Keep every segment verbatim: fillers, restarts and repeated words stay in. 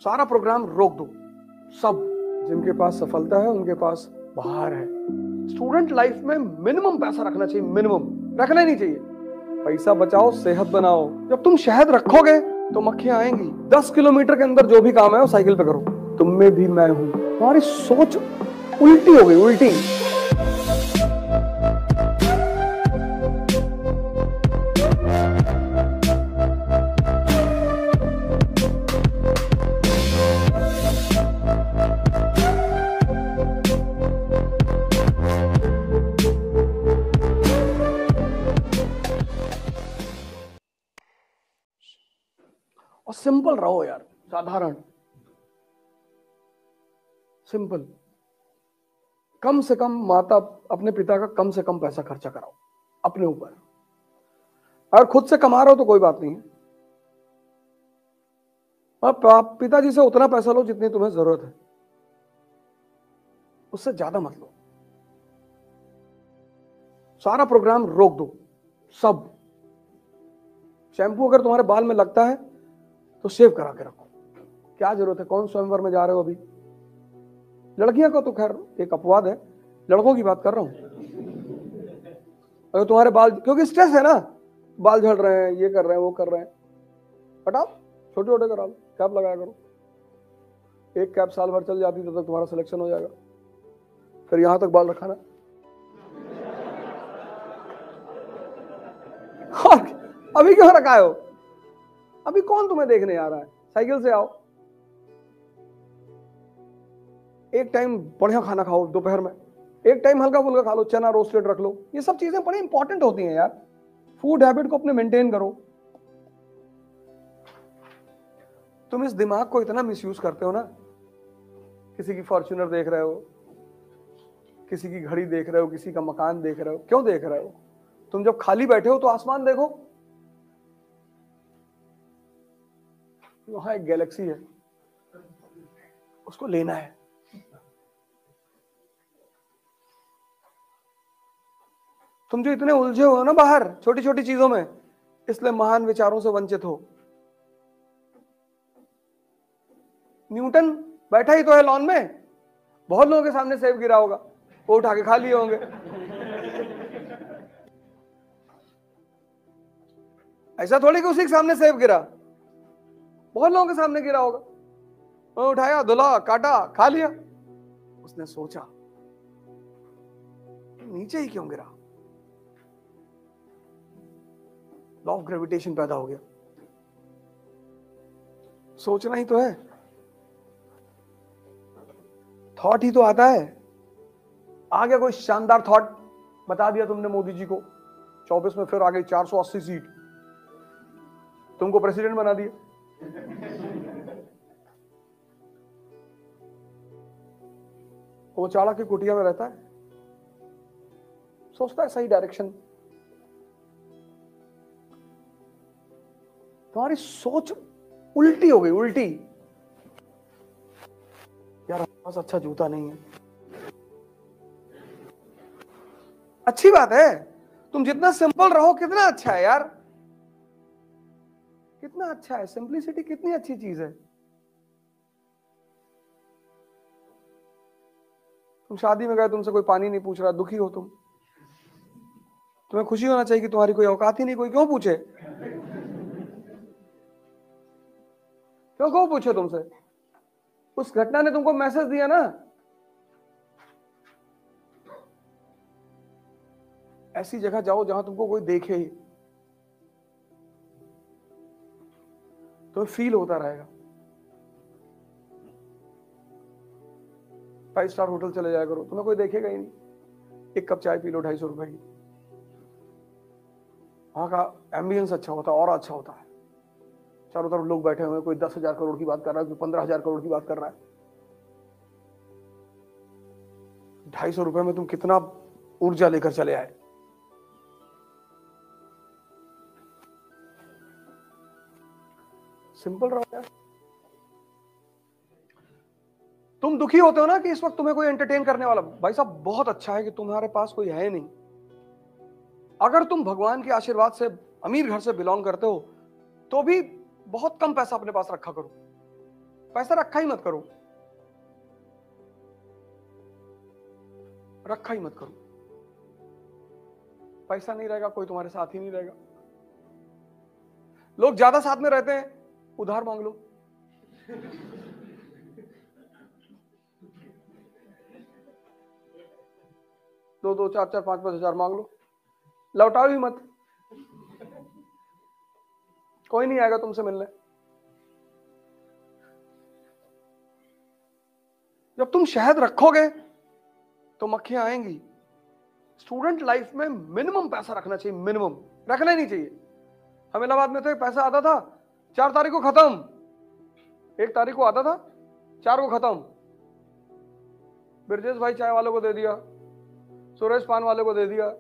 सारा प्रोग्राम रोक दो। सब जिनके पास सफलता है उनके पास बाहर है। स्टूडेंट लाइफ में मिनिमम पैसा रखना चाहिए, मिनिमम रखना ही नहीं चाहिए। पैसा बचाओ, सेहत बनाओ। जब तुम शहद रखोगे तो मक्खियां आएंगी। दस किलोमीटर के अंदर जो भी काम है वो साइकिल पे करो। तुम में भी मैं हूं। तुम्हारी सोच उल्टी हो गई, उल्टी। और सिंपल रहो यार, साधारण, सिंपल। कम से कम माता अपने पिता का कम से कम पैसा खर्चा कराओ अपने ऊपर। अगर खुद से कमा रहे हो तो कोई बात नहीं है, और पिताजी से उतना पैसा लो जितनी तुम्हें जरूरत है, उससे ज्यादा मत लो। सारा प्रोग्राम रोक दो, सब। शैम्पू अगर तुम्हारे बाल में लगता है तो शेव करा के रखो, क्या जरूरत है? कौन स्वयंवर में जा रहे हो अभी? लड़कियों का तो खैर एक अपवाद है, लड़कों की बात कर रहा हूं। अगर तुम्हारे बाल, क्योंकि स्ट्रेस है ना, बाल झड़ रहे हैं, ये कर रहे हैं, वो कर रहे हैं, हटाओ, छोटे छोटे करा लो, कैप लगाया करो। एक कैप साल भर चल जाती तब तक तुम्हारा सिलेक्शन हो जाएगा। फिर यहां तक बाल रखाना। अभी क्यों रखाए हो? अभी कौन तुम्हें देखने आ रहा है? साइकिल से आओ, एक टाइम बढ़िया खाना खाओ दोपहर में, एक टाइम हल्का फुल्का खा लो, चना रोस्टेड रख लो। ये सब चीजें बड़ी इंपॉर्टेंट होती हैं यार। फूड हैबिट को अपने मेंटेन करो। तुम इस दिमाग को इतना मिसयूज करते हो ना। किसी की फॉर्च्यूनर देख रहे हो, किसी की घड़ी देख रहे हो, किसी का मकान देख रहे हो। क्यों देख रहे हो? तुम जब खाली बैठे हो तो आसमान देखो, वहां एक गैलेक्सी है, उसको लेना है। तुम जो इतने उलझे हो ना बाहर छोटी छोटी चीजों में, इसलिए महान विचारों से वंचित हो। न्यूटन बैठा ही तो है लॉन में, बहुत लोगों के सामने सेब गिरा होगा, वो उठा के खा लिए होंगे। ऐसा थोड़ी कि उसी के सामने सेब गिरा, बहुत लोगों के सामने गिरा होगा, वो उठाया, धुला, काटा, खा लिया। उसने सोचा नीचे ही क्यों गिरा? लॉ ऑफ ग्रेविटेशन पैदा हो गया। सोचना ही तो है, थॉट ही तो आता है। आ गया कोई शानदार थॉट, बता दिया तुमने मोदी जी को, चौबीस में फिर आ गई चार सौ अस्सी सीट, तुमको प्रेसिडेंट बना दिया। वो चाणक्य की कुटिया में रहता है, सोचता है सही डायरेक्शन। तुम्हारी सोच उल्टी हो गई, उल्टी। यार हमारे पास अच्छा जूता नहीं है, अच्छी बात है, तुम जितना सिंपल रहो कितना अच्छा है यार, कितना अच्छा है। सिंपलिसिटी कितनी अच्छी चीज है। तुम शादी में गए, तुमसे कोई पानी नहीं पूछ रहा, दुखी हो तुम, तुम्हें खुशी होना चाहिए कि तुम्हारी कोई औकात ही नहीं, कोई क्यों पूछे? क्यों क्यों पूछे तुमसे? उस घटना ने तुमको मैसेज दिया ना। ऐसी जगह जाओ जहां तुमको कोई देखे ही, तो फील होता रहेगा। फाइव स्टार होटल चले जाया करो, तुम्हें कोई देखेगा ही नहीं। एक कप चाय पी लो ढाई सौ रुपए की, वहां का एम्बियंस अच्छा होता है और अच्छा होता है। चारों तरफ लोग बैठे हुए, कोई दस हजार करोड़ की बात कर रहा है, कोई पंद्रह हजार करोड़ की बात कर रहा है। ढाई सौ रुपए में तुम कितना ऊर्जा लेकर चले आए। सिंपल रहो यार। तुम दुखी होते हो ना कि इस वक्त तुम्हें कोई एंटरटेन करने वाला, भाई साहब बहुत अच्छा है कि तुम्हारे पास कोई है नहीं। अगर तुम भगवान के आशीर्वाद से अमीर घर से बिलोंग करते हो तो भी बहुत कम पैसा अपने पास रखा करो। पैसा रखा ही मत करो, रखा ही मत करो। पैसा नहीं रहेगा, कोई तुम्हारे साथ ही नहीं रहेगा। लोग ज्यादा साथ में रहते हैं, उधार मांग लो। दो दो चार चार पांच पांच हजार मांग लो, लौटाओ ही मत, कोई नहीं आएगा तुमसे मिलने। जब तुम शहद रखोगे तो मक्खियां आएंगी। स्टूडेंट लाइफ में मिनिमम पैसा रखना चाहिए, मिनिमम रखना ही नहीं चाहिए। हम इलाहाबाद में थे, पैसा आता था चार तारीख को खत्म, एक तारीख को आता था, चार को खत्म। ब्रजेश भाई चाय वालों को दे दिया, सुरेश पान वाले को दे दिया,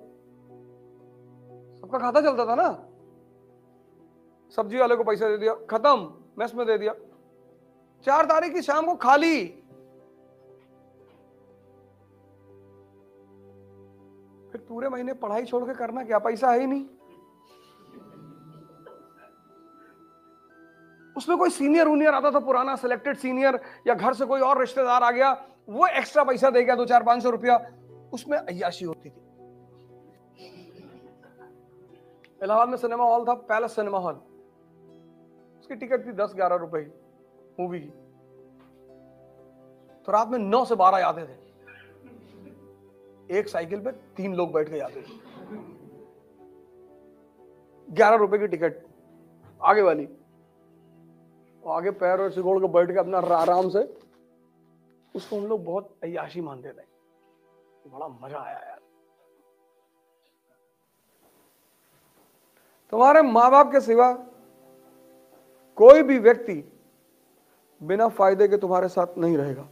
सबका खाता चलता था ना। सब्जी वाले को पैसा दे दिया, खत्म, मेस में दे दिया। चार तारीख की शाम को खाली। फिर पूरे महीने पढ़ाई छोड़ के करना क्या, पैसा है ही नहीं। उसमें कोई सीनियर उनियर आता था, पुराना सिलेक्टेड सीनियर, या घर से कोई और रिश्तेदार आ गया, वो एक्स्ट्रा पैसा दे गया, दो चार पांच सौ रुपया, उसमें अय्याशी होती थी। इलाहाबाद में सिनेमा हॉल था, पैलेस सिनेमा हॉल, उसकी टिकट थी दस ग्यारह रुपए की मूवी की। तो रात में नौ से बारह आते थे, एक साइकिल पे तीन लोग बैठ के जाते थे। ग्यारह रुपए की टिकट आगे वाली, आगे पैर और सिकोड़ के बैठ के अपना आराम से, उसको हम लोग बहुत अय्याशी मानते थे। बड़ा मजा आया यार। तुम्हारे माँ बाप के सिवा कोई भी व्यक्ति बिना फायदे के तुम्हारे साथ नहीं रहेगा।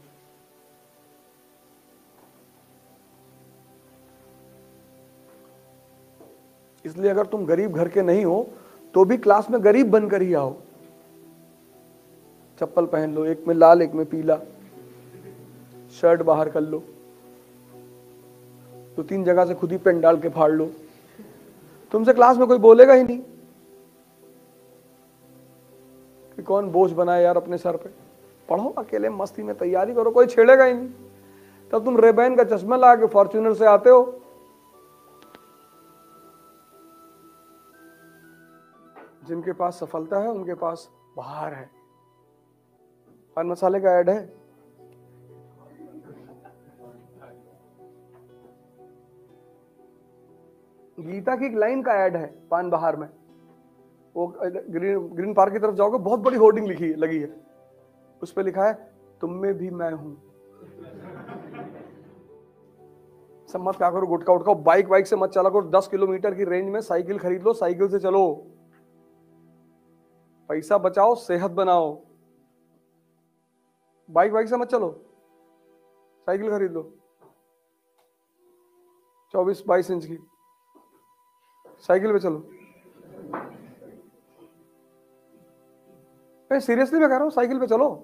इसलिए अगर तुम गरीब घर के नहीं हो तो भी क्लास में गरीब बनकर ही आओ। चप्पल पहन लो, एक में लाल एक में पीला, शर्ट बाहर कर लो, दो तीन जगह से खुद ही पेन डाल के फाड़ लो, तुमसे क्लास में कोई बोलेगा ही नहीं कि कौन बोझ बनाए यार अपने सर पे। पढ़ो अकेले मस्ती में, तैयारी करो, कोई छेड़ेगा ही नहीं। तब तुम रेबैन का चश्मा ला के फॉर्च्यूनर से आते हो। जिनके पास सफलता है उनके पास बाहर है। पान मसाले का ऐड है, गीता की एक लाइन का ऐड है पान बहार में। वो ग्रीन ग्रीन पार्क की तरफ जाओगे, बहुत बड़ी होर्डिंग लिखी लगी है, उस पर लिखा है तुम में भी मैं हूं। सब मत क्या करो, गुटका उटका बाइक वाइक से मत चला करो। दस किलोमीटर की रेंज में साइकिल खरीद लो, साइकिल से चलो। पैसा बचाओ, सेहत बनाओ। बाइक वाइक से मत चलो, साइकिल खरीद लो चौबीस बाईस इंच की, साइकिल पे चलो। मैं सीरियसली मैं कह रहा हूं, साइकिल पे चलो।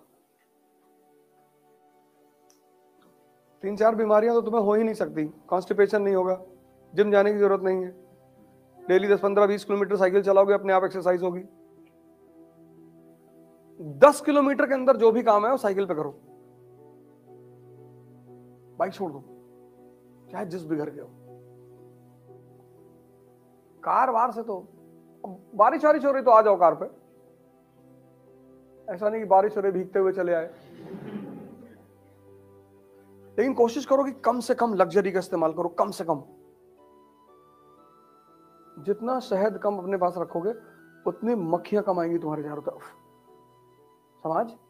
तीन चार बीमारियां तो तुम्हें हो ही नहीं सकती। कॉन्स्टिपेशन नहीं होगा, जिम जाने की जरूरत नहीं है। डेली दस पंद्रह बीस किलोमीटर साइकिल चलाओगे, अपने आप एक्सरसाइज होगी। दस किलोमीटर के अंदर जो भी काम है वो साइकिल पे करो। बाइक छोड़ दो, चाहे जिस भी घर के हो। कार वार से तो बारिश वारिश हो रही तो आ जाओ कार पे, ऐसा नहीं कि बारिश हो रही भीगते हुए चले आए। लेकिन कोशिश करो कि कम से कम लग्जरी का इस्तेमाल करो, कम से कम। जितना शहद कम अपने पास रखोगे उतनी मक्खियां कम आएंगी तुम्हारे चारों तरफ। समाज